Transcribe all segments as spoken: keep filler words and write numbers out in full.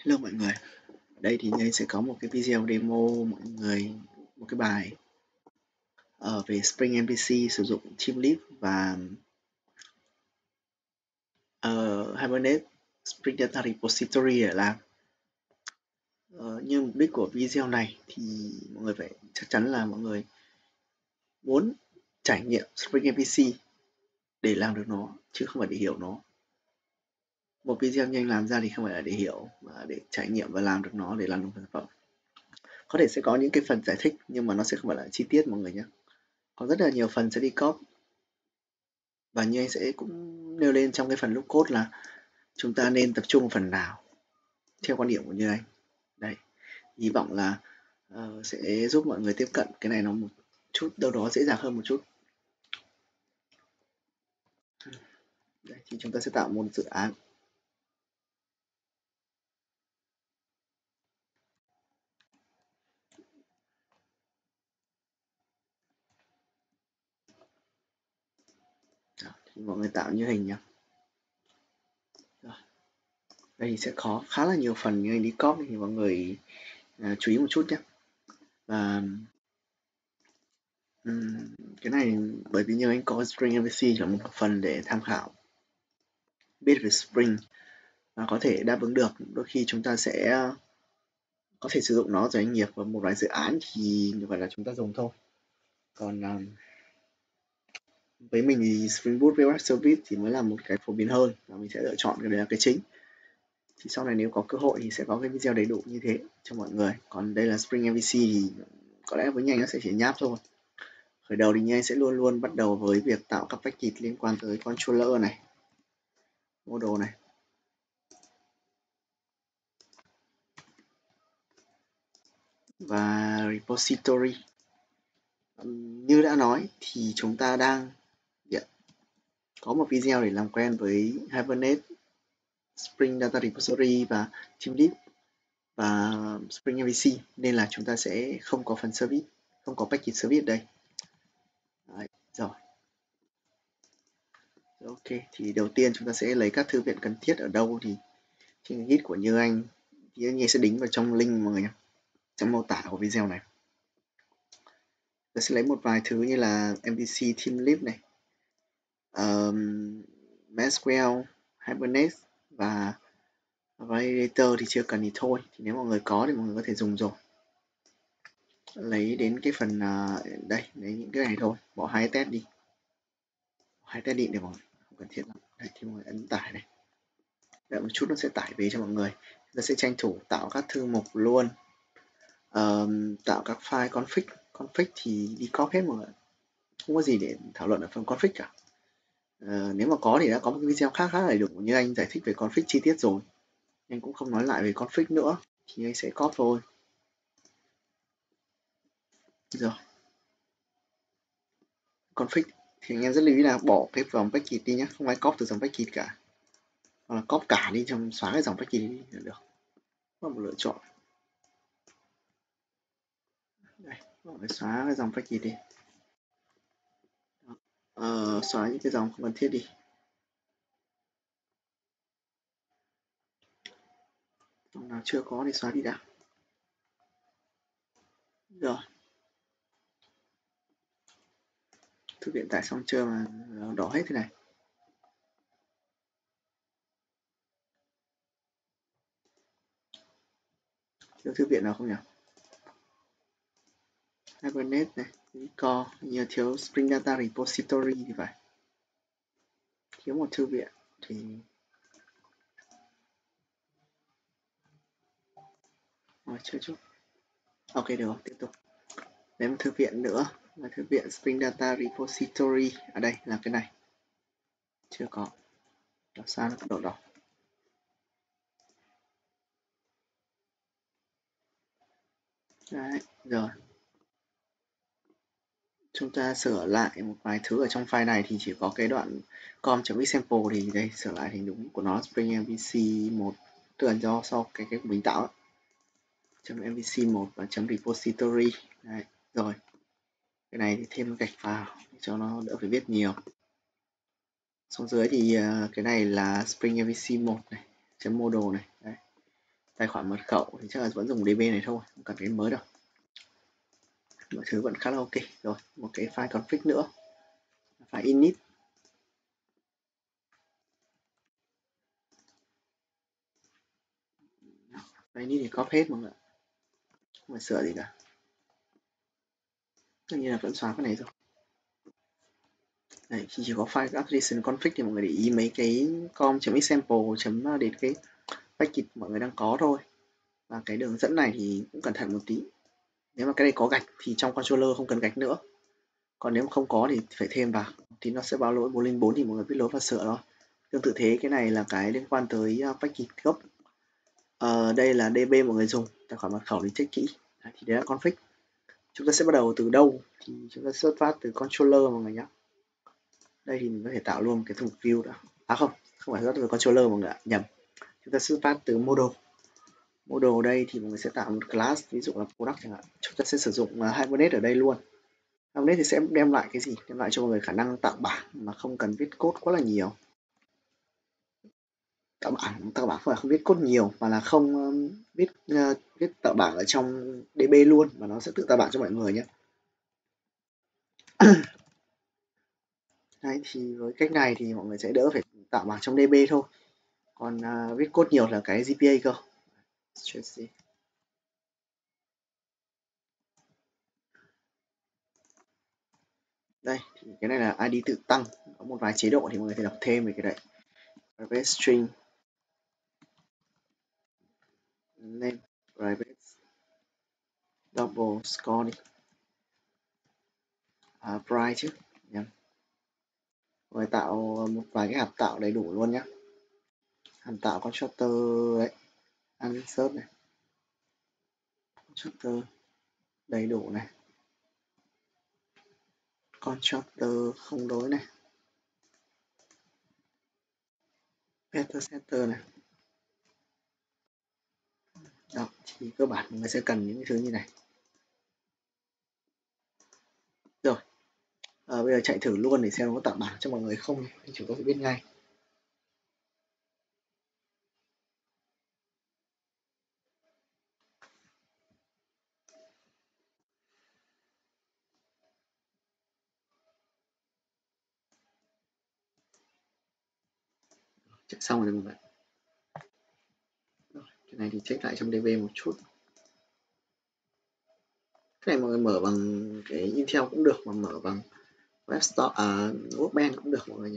Hello mọi người, ở đây thì Nhây sẽ có một cái video demo mọi người một cái bài uh, về Spring em vê xê sử dụng Teamlib và uh, Hibernate Spring Data Repository để làm. Uh, nhưng mục đích của video này thì mọi người phải chắc chắn là mọi người muốn trải nghiệm Spring em vê xê để làm được nó chứ không phải để hiểu nó. Một video nhanh làm ra thì không phải là để hiểu mà để trải nghiệm và làm được nó để làm được sản phẩm. Có thể sẽ có những cái phần giải thích nhưng mà nó sẽ không phải là chi tiết mọi người nhé. Có rất là nhiều phần sẽ đi copy và như anh sẽ cũng nêu lên trong cái phần lúc code là chúng ta nên tập trung phần nào theo quan điểm của Như Anh. Đây, hy vọng là uh, sẽ giúp mọi người tiếp cận cái này nó một chút đâu đó dễ dàng hơn một chút. Đây, thì chúng ta sẽ tạo một dự án. Đó, thì mọi người tạo như hình nhé. Đây thì sẽ có khá là nhiều phần như anh đi copy thì mọi người uh, chú ý một chút nhé. Và um, cái này bởi vì như anh có Spring em vê xê là một phần để tham khảo biết về Spring và có thể đáp ứng được. Đôi khi chúng ta sẽ có thể sử dụng nó cho doanh nghiệp và một vài dự án thì như vậy là chúng ta dùng thôi. Còn um, với mình thì Spring Boot với Web Service thì mới là một cái phổ biến hơn và mình sẽ lựa chọn cái đấy là cái chính. Thì sau này nếu có cơ hội thì sẽ có cái video đầy đủ như thế cho mọi người. Còn đây là Spring em vê xê thì có lẽ với nhanh nó sẽ chỉ nháp thôi. Khởi đầu thì nhanh sẽ luôn luôn bắt đầu với việc tạo các package liên quan tới controller này, model này, và repository. Như đã nói thì chúng ta đang yeah, có một video để làm quen với Hibernate, Spring Data Repository và Teamlib và Spring em vê xê nên là chúng ta sẽ không có phần service, không có package service ở đây. Đấy, rồi. Ok, thì đầu tiên chúng ta sẽ lấy các thư viện cần thiết ở đâu thì trên git của Như Anh thì anh sẽ đính vào trong link mọi người nhé, trong mô tả của video này. Ta sẽ lấy một vài thứ như là em vê xê Teamlib này, um, MySQL, Hibernate và Validator thì chưa cần thì thôi. Thì nếu mọi người có thì mọi người có thể dùng rồi. Lấy đến cái phần uh, đây, lấy những cái này thôi, bỏ hai test đi, hai test đi để mọi người không cần thiết lắm. Đây thì mọi người ấn tải này, đợi một chút nó sẽ tải về cho mọi người. Chúng sẽ tranh thủ tạo các thư mục luôn, um, tạo các file config. Config thì đi copy hết mọi người, không có gì để thảo luận ở phần config cả. Uh, nếu mà có thì đã có một cái video khác khá đầy đủ như anh giải thích về config chi tiết rồi, anh cũng không nói lại về config nữa, thì anh sẽ copy thôi. Rồi, config thì anh em rất lưu ý là bỏ cái dòng package đi nhé, không ai copy từ dòng package cả, hoặc là copy cả đi trong xóa cái dòng package đi là được. Có một lựa chọn. Đây, mọi người xóa cái dòng package đi, ờ, xóa những cái dòng không cần thiết đi. Dòng nào chưa có thì xóa đi đã. Rồi, thư viện tải xong chưa mà đỏ hết thế này. Thiếu thư viện nào không nhỉ? Hibernate này, Core, như thiếu Spring Data Repository thì phải. Thiếu một thư viện thì rồi chưa chút. Ok được rồi, tiếp tục. Lấy một thư viện nữa là thư viện Spring Data Repository. Ở đây là cái này. Chưa có. Làm sao nó độ đỏ. Đấy, rồi. Chúng ta sửa lại một vài thứ ở trong file này thì chỉ có cái đoạn com.example thì đây sửa lại thành đúng của nó, Spring em vê xê một, tức là do sau cái cái mình tạo đó. em vê xê một và .repository. Đấy, rồi. Cái này thì thêm gạch vào cho nó đỡ phải viết nhiều. Xuống dưới thì uh, cái này là Spring em vê xê một này, chấm model này. Đấy. tài khoản mật khẩu thì chắc là vẫn dùng đê bê này thôi, không cần cái mới đâu. Mọi thứ vẫn khá là ok. Rồi, một cái file config nữa, file init. File init thì copy hết mọi người ạ, không phải sửa gì cả. Tất nhiên là vẫn xóa cái này rồi. Đấy, khi chỉ có file application config thì mọi người để ý mấy cái com.example chấm đến cái package mọi người đang có thôi. Và cái đường dẫn này thì cũng cẩn thận một tí. Nếu mà cái này có gạch thì trong controller không cần gạch nữa. Còn nếu mà không có thì phải thêm vào. Thì nó sẽ báo lỗi bốn không bốn thì mọi người biết lỗi và sửa thôi. Tương tự thế, cái này là cái liên quan tới package gốc. Ờ, đây là đê bê mọi người dùng, tài khoản mật khẩu thì check kỹ. Đấy, thì đấy là config. Chúng ta sẽ bắt đầu từ đâu? Thì chúng ta xuất phát từ controller mọi người nhé. Đây thì mình có thể tạo luôn cái thùng view đã. À không, không phải xuất phát từ controller mọi người ạ, nhầm. Chúng ta xuất phát từ model. Model đây thì mọi người sẽ tạo một class, ví dụ là product chẳng hạn. Chúng ta sẽ sử dụng Hibernate ở đây luôn. Hibernate thì sẽ đem lại cái gì? Đem lại cho mọi người khả năng tạo bảng mà không cần viết code quá là nhiều. Tạo bảng, tạo bảng không phải không viết code nhiều mà là không um, viết uh, viết tạo bảng ở trong đê bê luôn, mà nó sẽ tự tạo bảng cho mọi người nhé. Đấy, thì với cách này thì mọi người sẽ đỡ phải tạo bảng trong đê bê thôi. Còn uh, viết code nhiều là cái giê pê a cơ. Đây, thì cái này là i đê tự tăng, có một vài chế độ thì mọi người thể đọc thêm về cái đấy. Private string name, private double score đi, à, price chứ, nhầm. Rồi tạo một vài cái hàm tạo đầy đủ luôn nhé. Hàm tạo constructor đấy, insert này, constructor đầy đủ này, constructor không đối này, getter setter này. Đó, thì cơ bản mình sẽ cần những cái thứ như này. Rồi, à, bây giờ chạy thử luôn để xem nó có tạo bảng cho mọi người không thì chúng ta sẽ biết ngay. Chạy xong rồi mọi người. Rồi, cái này thì check lại trong đê bê một chút. Cái này mọi người mở bằng cái Intel cũng được, mà mở bằng Web Store, à, Workbench cũng được mọi người nhé.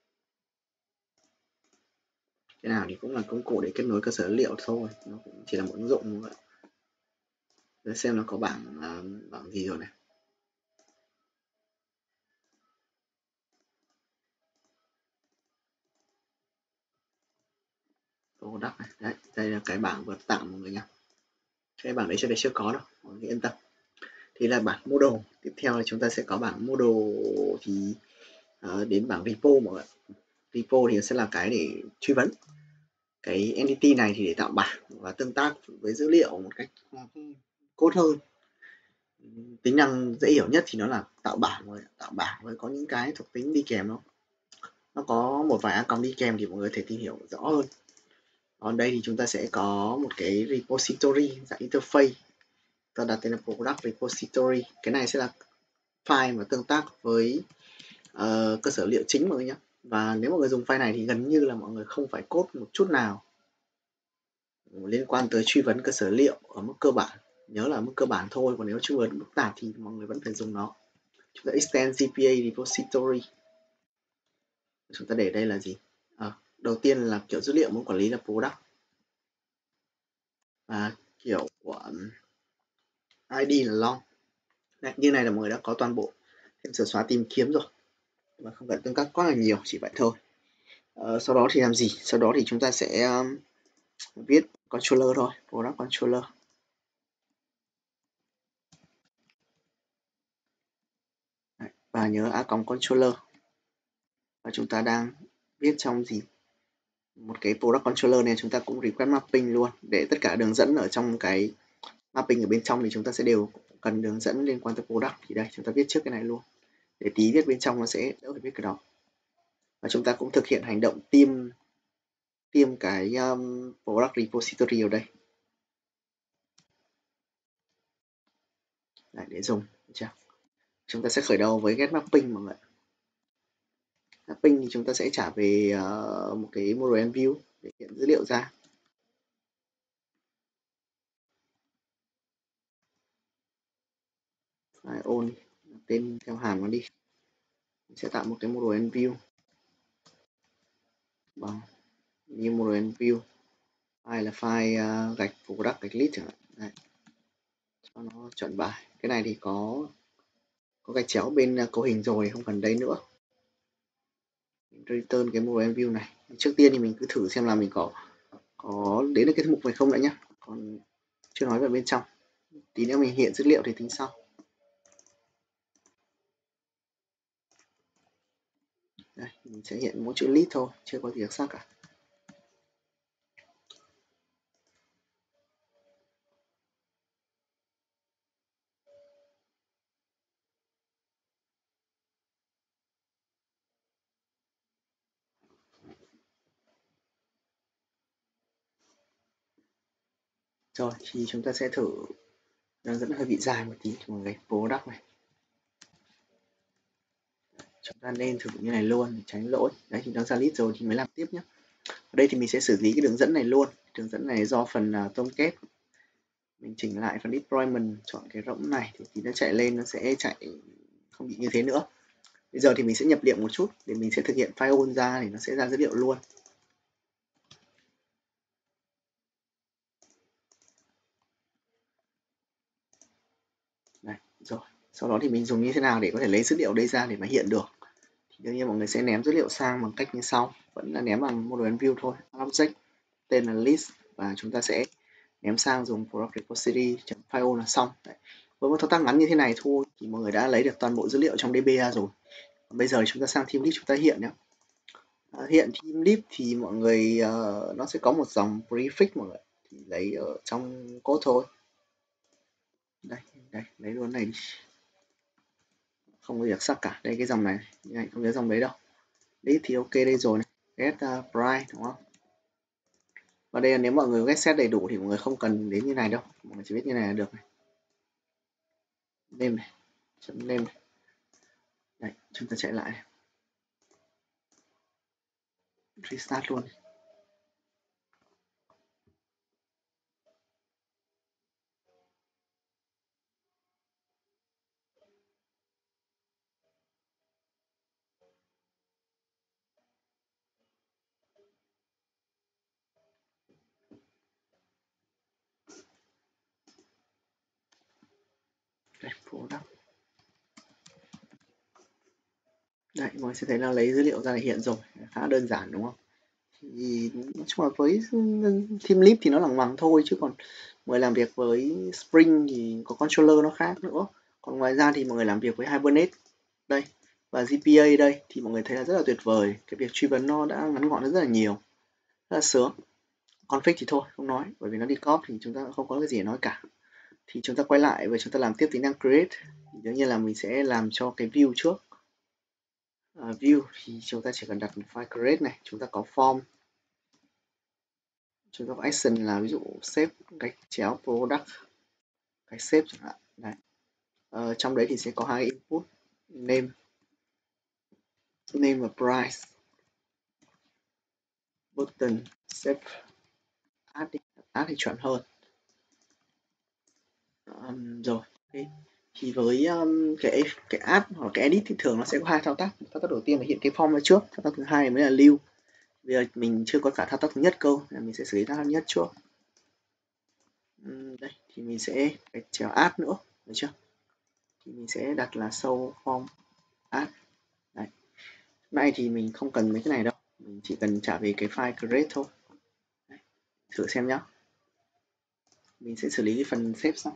Cái nào thì cũng là công cụ để kết nối cơ sở dữ liệu thôi, nó cũng chỉ là một ứng dụng thôi. Để xem nó có bảng uh, bảng gì rồi này. Product này, đấy, đây là cái bảng vừa tạo mọi người nhé. Cái bảng đấy trước đây chưa có đâu, mọi người yên tâm. Thì là bảng model. Tiếp theo là chúng ta sẽ có bảng model thì uh, đến bảng repo mọi người. Repo thì sẽ là cái để truy vấn. Cái entity này thì để tạo bảng và tương tác với dữ liệu một cách code hơn. Tính năng dễ hiểu nhất thì nó là tạo bảng rồi, tạo bảng với có những cái thuộc tính đi kèm nó. Nó có một vài icon đi kèm thì mọi người có thể tìm hiểu rõ hơn. Còn đây thì chúng ta sẽ có một cái repository dạng interface. Ta đặt tên là product repository. Cái này sẽ là file mà tương tác với uh, cơ sở liệu chính mọi người nhé. Và nếu mọi người dùng file này thì gần như là mọi người không phải code một chút nào liên quan tới truy vấn cơ sở liệu ở mức cơ bản. Nhớ là mức cơ bản thôi, còn nếu truy vấn mức tạp thì mọi người vẫn phải dùng nó. Chúng ta extend giê pê a repository. Chúng ta để đây là gì? À, đầu tiên là kiểu dữ liệu muốn quản lý là product. Và kiểu của i đê là long. Đấy, như này là mọi người đã có toàn bộ thêm sửa xóa tìm kiếm rồi. Và không cần tương tác quá là nhiều, chỉ vậy thôi. Ờ, sau đó thì làm gì? Sau đó thì chúng ta sẽ um, viết controller thôi, product controller. Đấy, và nhớ a còng controller. Và chúng ta đang viết trong gì? Một cái product controller này chúng ta cũng request mapping luôn, để tất cả đường dẫn ở trong cái mapping ở bên trong thì chúng ta sẽ đều cần đường dẫn liên quan tới product. Thì đây chúng ta viết trước cái này luôn, để tí viết bên trong nó sẽ đỡ phải viết cái đó. Và chúng ta cũng thực hiện hành động tiêm tiêm cái um, product repository ở đây. Đấy, để dùng. Chưa? Chúng ta sẽ khởi đầu với get mapping mọi người. Mapping thì chúng ta sẽ trả về uh, một cái model and view để hiện dữ liệu ra. File on tên theo hàm nó đi. Mình sẽ tạo một cái model and view bằng new model and view. File là file uh, gạch product gạch list chẳng hạn. Đấy. Cho nó chuẩn bài. Cái này thì có có gạch chéo bên uh, cấu hình rồi, không cần đây nữa. Return cái model and view này. Trước tiên thì mình cứ thử xem là mình có có đến được cái mục này không đã nhé. Còn chưa nói về bên trong. Tí nữa mình hiện dữ liệu thì tính sau. Đây, mình sẽ hiện mỗi chữ list thôi, chưa có gì đặc sắc cả. Rồi thì chúng ta sẽ thử, nó dẫn hơi bị dài một tí cho mọi người. Product này, chúng ta nên thử như này luôn để tránh lỗi. Đấy thì nó ra list rồi thì mới làm tiếp nhé. Ở đây thì mình sẽ xử lý cái đường dẫn này luôn. Đường dẫn này do phần uh, Tomcat mình chỉnh lại phần deployment, chọn cái rỗng này thì, thì nó chạy lên, nó sẽ chạy không bị như thế nữa. Bây giờ thì mình sẽ nhập liệu một chút để mình sẽ thực hiện file on ra thì nó sẽ ra dữ liệu luôn. Đây, rồi. Sau đó thì mình dùng như thế nào để có thể lấy dữ liệu đây ra để mà hiện được. Thì đương nhiên mọi người sẽ ném dữ liệu sang bằng cách như sau. Vẫn là ném bằng model and view thôi. Object tên là list và chúng ta sẽ ném sang dùng product repository.file là xong. Đấy. Với một thao tác ngắn như thế này thôi thì mọi người đã lấy được toàn bộ dữ liệu trong đê bê ra rồi. Còn bây giờ chúng ta sang team list chúng ta hiện nhé. À, hiện team list thì mọi người uh, nó sẽ có một dòng prefix mọi người, thì lấy ở trong code thôi. Đây, đây, lấy luôn này đi. Không có gì đặc sắc cả. Đây cái dòng này, này không nhớ dòng đấy đâu. Đấy thì ok đây rồi này. Get uh, price đúng không? Và đây là nếu mọi người get set đầy đủ thì mọi người không cần đến như này đâu. Mọi người chỉ biết như này là được này. Name này. Chấm name này. Đấy, chúng ta chạy lại này. Restart luôn. Đây, product. Đấy, mọi người sẽ thấy là lấy dữ liệu ra để hiện rồi. Khá đơn giản đúng không? Thì nói chung là với team lead thì nó lằng ngoằng thôi, chứ còn mọi người làm việc với Spring thì có controller nó khác nữa. Còn ngoài ra thì mọi người làm việc với Hibernate đây và giê pê a đây thì mọi người thấy là rất là tuyệt vời. Cái việc truy vấn nó đã ngắn gọn rất là nhiều, rất là sướng. Config thì thôi không nói, bởi vì nó đi copy thì chúng ta không có cái gì để nói cả. Thì chúng ta quay lại và chúng ta làm tiếp tính năng create. Đương nhiên là mình sẽ làm cho cái view trước. À, view thì chúng ta chỉ cần đặt một file create này, chúng ta có form, chúng ta có action là ví dụ save gạch chéo product gạch save chẳng hạn. Đấy. Ờ, trong đấy thì sẽ có hai input, name name và price, button save add đi, add thì chuẩn hơn. Um, rồi okay. Thì với um, cái cái add hoặc cái edit thì thường nó sẽ có hai thao tác. Thao tác đầu tiên là hiện cái form ra trước, thao tác thứ hai mới là lưu. Bây giờ mình chưa có cả thao tác thứ nhất câu nên mình sẽ xử lý thao tác thứ nhất trước. Uhm, đây thì mình sẽ phải chéo add nữa, được chưa? Thì mình sẽ đặt là show form add. Đấy. Này thì mình không cần mấy cái này đâu, mình chỉ cần trả về cái file create thôi. Đấy. Thử xem nhá. Mình sẽ xử lý cái phần save xong.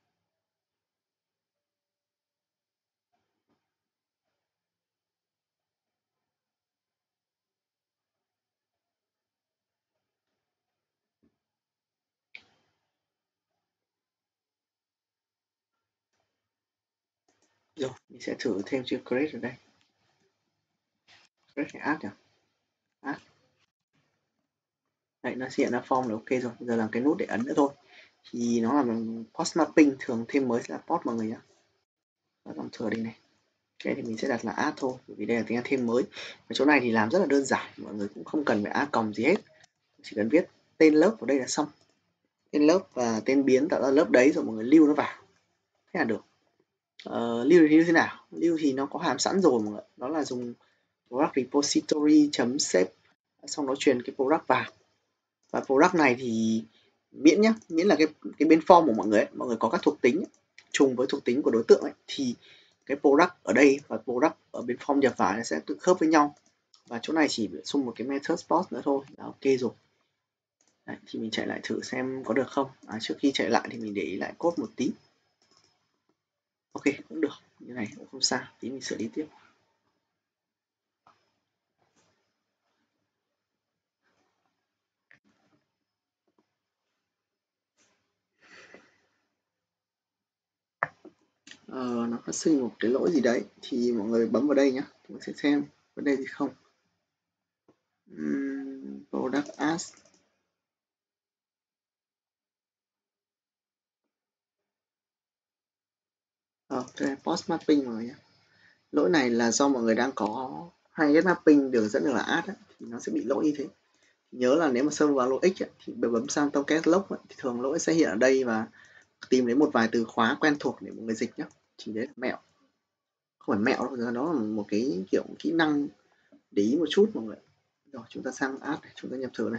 Rồi, mình sẽ thử thêm chữ create ở đây. Create phải add nhỉ? Add. Đấy, nó hiện ra form là ok rồi. Bây giờ làm cái nút để ấn nữa thôi. thì nó là post mapping, thường thêm mới sẽ là post mọi người nhé. Và dòng thừa đây này, cái thì mình sẽ đặt là add thôi, bởi vì đây là tiếng Anh thêm mới. Ở chỗ này thì làm rất là đơn giản, mọi người cũng không cần phải add còng gì hết, chỉ cần viết tên lớp vào đây là xong, tên lớp và tên biến tạo ra lớp đấy, rồi mọi người lưu nó vào, thế là được. Uh, lưu thì như thế nào? Lưu thì nó có hàm sẵn rồi mọi người, đó là dùng product repository chấm save, xong nó truyền cái product vào, và product này thì miễn nhá, miễn là cái cái bên form của mọi người ấy, mọi người có các thuộc tính ấy, trùng với thuộc tính của đối tượng ấy, thì cái product ở đây và product ở bên form nhập vào nó sẽ tự khớp với nhau, và chỗ này chỉ bổ sung một cái method post nữa thôi là ok rồi. Đấy, thì mình chạy lại thử xem có được không. À, trước khi chạy lại thì mình để ý lại code một tí. Ok, cũng được, như này cũng không sao, tí mình sửa đi tiếp. Ờ, nó phát sinh một cái lỗi gì đấy thì mọi người bấm vào đây nhé, chúng ta sẽ xem vấn đề gì không. Uhm, product as ờ, đây post mapping mọi người nhé. Lỗi này là do mọi người đang có hai get mapping đường dẫn được là add ấy, thì nó sẽ bị lỗi như thế. Nhớ là nếu mà server vào lỗi x ấy, thì bấm sang tomcat log ấy, thì thường lỗi sẽ hiện ở đây, và tìm đến một vài từ khóa quen thuộc để mọi người dịch nhé. Chỉ đấy là mẹo, không phải mẹo đâu, đó là một cái kiểu kỹ năng để ý một chút mọi người. Rồi chúng ta sang add này, chúng ta nhập thử này,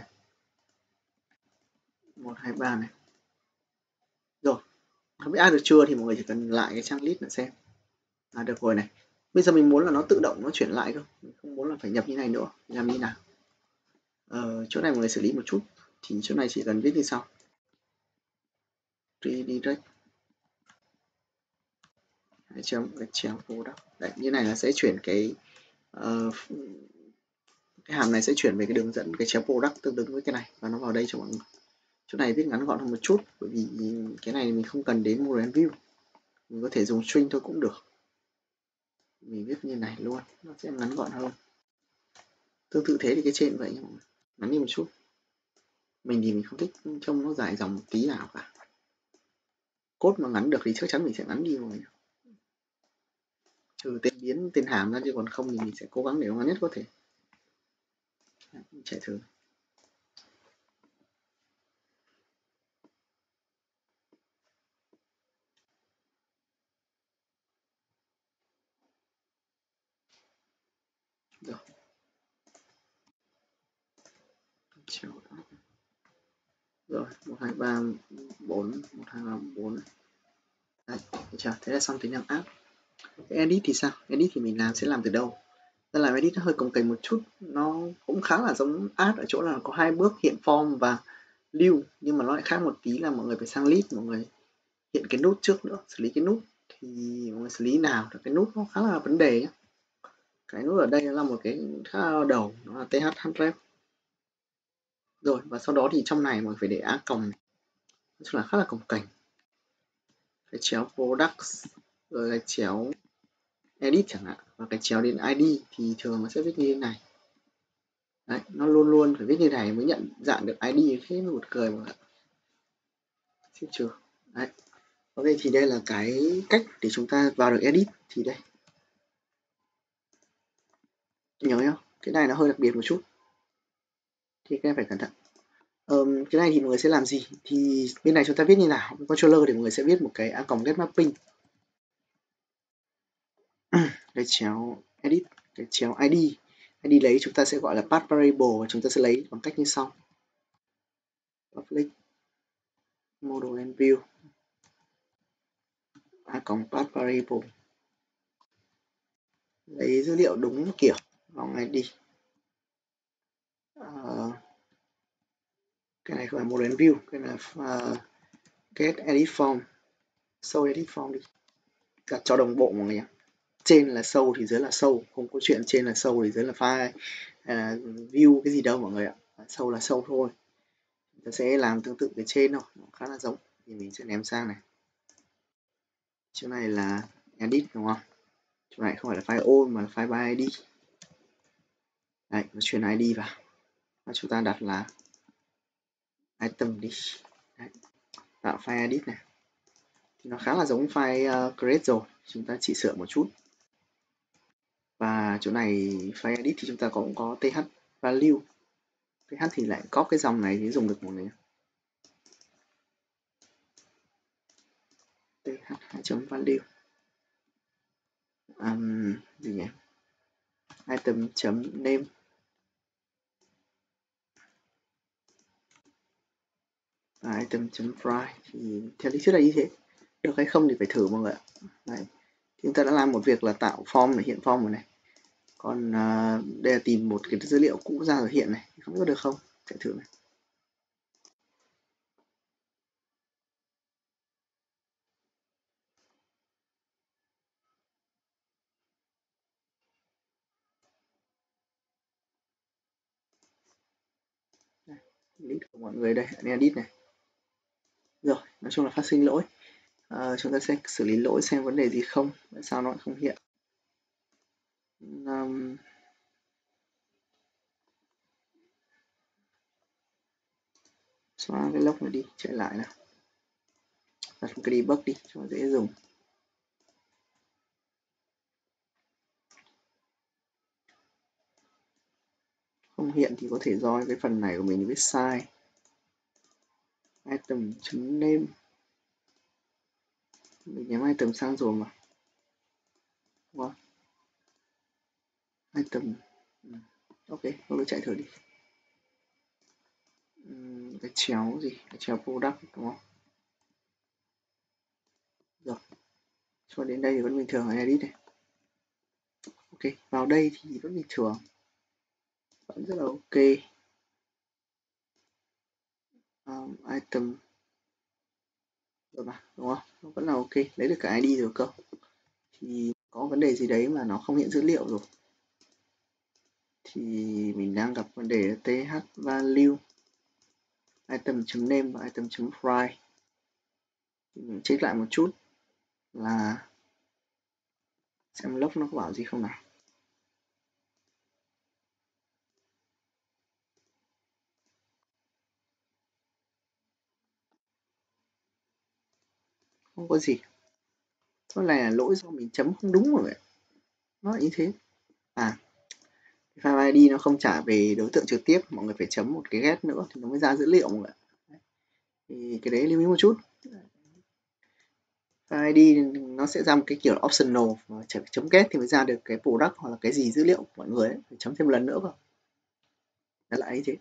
một hai ba này. Rồi không biết add được chưa thì mọi người chỉ cần lại cái trang list này xem. À được rồi này. Bây giờ mình muốn là nó tự động nó chuyển lại cơ, mình không muốn là phải nhập như này nữa. Mình làm như nào? Ờ, chỗ này mọi người xử lý một chút, thì chỗ này chỉ cần viết như sau: redirect chấm gạch chéo product. Đấy, như này là sẽ chuyển cái uh, cái hàm này sẽ chuyển về cái đường dẫn cái chéo product tương ứng với cái này, và nó vào đây cho mọi người. Chỗ này viết ngắn gọn hơn một chút, bởi vì cái này mình không cần đến model view, mình có thể dùng string thôi cũng được. Mình viết như này luôn, nó sẽ ngắn gọn hơn. Tương tự thế thì cái trên vậy, ngắn đi một chút. Mình thì mình không thích trông nó dài dòng một tí nào cả. Code mà ngắn được thì chắc chắn mình sẽ ngắn đi rồi, trừ tên biến tên hàm ra, chứ còn không thì mình sẽ cố gắng để nó ngắn nhất có thể. Mình chạy thử. Rồi. Rồi, một hai ba bốn, một hai ba bốn. Đấy, chưa? Thế là xong tính năng app. Cái edit thì sao? Edit thì mình làm sẽ làm từ đâu? Ta làm edit nó hơi cồng kềnh một chút, nó cũng khá là giống add ở chỗ là có hai bước hiện form và lưu, nhưng mà nó lại khác một tí là mọi người phải sang list, mọi người hiện cái nút trước nữa, xử lý cái nút thì mọi người xử lý nào? Cái nút nó khá là vấn đề nhé. Cái nút ở đây là một cái khá là đầu, nó là th hundred. Rồi, và sau đó thì trong này mọi người phải để a còng này, nói chung là khá là cồng kềnh. Cái chéo products, rồi cái chéo edit chẳng hạn, và cái chéo đến i đê thì thường nó sẽ viết như thế này. Đấy, nó luôn luôn phải viết như này mới nhận dạng được i đê, thế mới một cười mà. Xếp chưa? Đấy. Ok, thì đây là cái cách để chúng ta vào được edit. Thì đây, nhớ nhá, cái này nó hơi đặc biệt một chút, thì các em phải cẩn thận. Um, cái này thì mọi người sẽ làm gì? Thì bên này chúng ta viết như nào? Controller thì mọi người sẽ viết một cái a còng get mapping, cái chéo edit, cái chéo i đê. i đê lấy chúng ta sẽ gọi là path variable, và chúng ta sẽ lấy bằng cách như sau: public model and view a còng path variable, lấy dữ liệu đúng kiểu vòng i đê. Uh, cái này không phải model and view, cái này là uh, get edit form, show edit form đi, đặt cho đồng bộ mọi người nhé. Trên là show thì dưới là show, không có chuyện trên là show thì dưới là file hay là view cái gì đâu mọi người ạ. Show là show thôi. Ta sẽ làm tương tự cái trên thôi, nó khá là giống, thì mình sẽ ném sang này. Chỗ này là edit đúng không? Chỗ này không phải là file all mà là file by i đê. Đấy, nó truyền i đê vào, và chúng ta đặt là item đi. Đấy. tạo file edit này. Thì nó khá là giống file uh, create rồi, chúng ta chỉ sửa một chút. Và chỗ này file edit thì chúng ta cũng có th value. Th thì lại copy cái dòng này thì dùng được một này. th hai value. Um, gì nhỉ? Item chấm name. Và item chấm fry thì theo lý thuyết là như thế. Được hay không thì phải thử mọi người ạ. Đấy. Chúng ta đã làm một việc là tạo form này, hiện form rồi này. Còn uh, đây là tìm một cái dữ liệu cũ ra rồi hiện này, không biết có được không? Chạy thử này. Đây, list của mọi người đây, edit này. Rồi, nói chung là phát sinh lỗi. À, chúng ta sẽ xử lý lỗi xem vấn đề gì không, tại sao nó không hiện. Um, xóa cái log này đi, chạy lại nào. Đặt một cái debug đi cho dễ dùng. Không hiện thì có thể do cái phần này của mình viết sai. Item.name mình nhắm item sang rồi mà. Wow. Item. Ok, tôi chạy thử đi. Uhm, cái chéo gì? Cái chéo product đúng không? Rồi. Cho đến đây thì vẫn bình thường, edit này. Ok, vào đây thì vẫn bình thường. Vẫn rất là ok. Um, item rồi mà, đúng không? Nó vẫn là ok, lấy được cả i đê rồi cơ. Thì có vấn đề gì đấy mà nó không hiện dữ liệu rồi. Thì mình đang gặp vấn đề th value item.name và item.fry. Mình check lại một chút là xem log nó có bảo gì không nào. Không có gì. Chỗ này là lỗi do mình chấm không đúng rồi. Nó như thế. À, file i đê nó không trả về đối tượng trực tiếp, mọi người phải chấm một cái get nữa thì nó mới ra dữ liệu mọi người. Thì cái đấy lưu ý một chút. File i đê nó sẽ ra một cái kiểu optional, mà chấm get thì mới ra được cái product hoặc là cái gì dữ liệu của mọi người ấy. Phải chấm thêm một lần nữa vào. Nó lại như thế.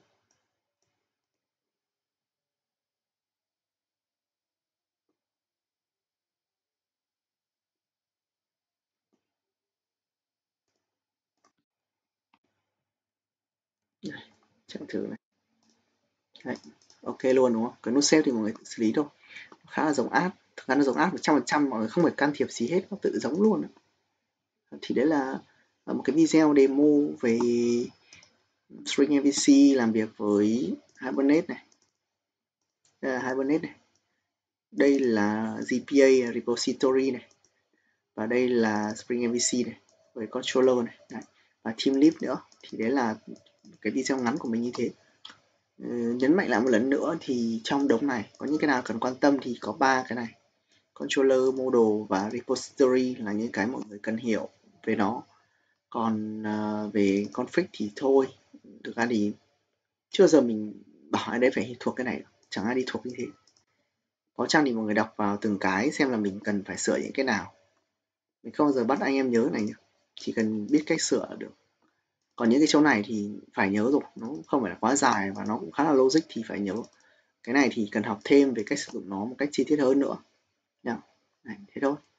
Chạy thử này. Đấy. Ok luôn đúng không? Cái nút save thì mọi người tự xử lý thôi. Khá là giống app. Thực ra nó giống app một trăm phần trăm, mọi người không phải can thiệp gì hết, nó tự giống luôn. Thì đấy là một cái video demo về String em vê xê làm việc với Hibernate này. Đây là Hibernate này. Đây là giê pê a repository này. Và đây là Spring em vê xê này, với controller này. Đấy. Và team lib nữa. Thì đấy là cái video ngắn của mình như thế. Ừ, nhấn mạnh lại một lần nữa thì trong đống này có những cái nào cần quan tâm thì có ba cái này. Controller, model và repository là những cái mọi người cần hiểu về nó. Còn uh, về config thì thôi, thực ra thì chưa giờ mình bảo ai đấy phải thuộc cái này, chẳng ai đi thuộc như thế. Có chăng thì mọi người đọc vào từng cái xem là mình cần phải sửa những cái nào. Mình không bao giờ bắt anh em nhớ này nhé, chỉ cần biết cách sửa được. Còn những cái chỗ này thì phải nhớ rồi, nó không phải là quá dài và nó cũng khá là logic thì phải nhớ. Cái này thì cần học thêm về cách sử dụng nó một cách chi tiết hơn nữa. Đấy, thế thôi.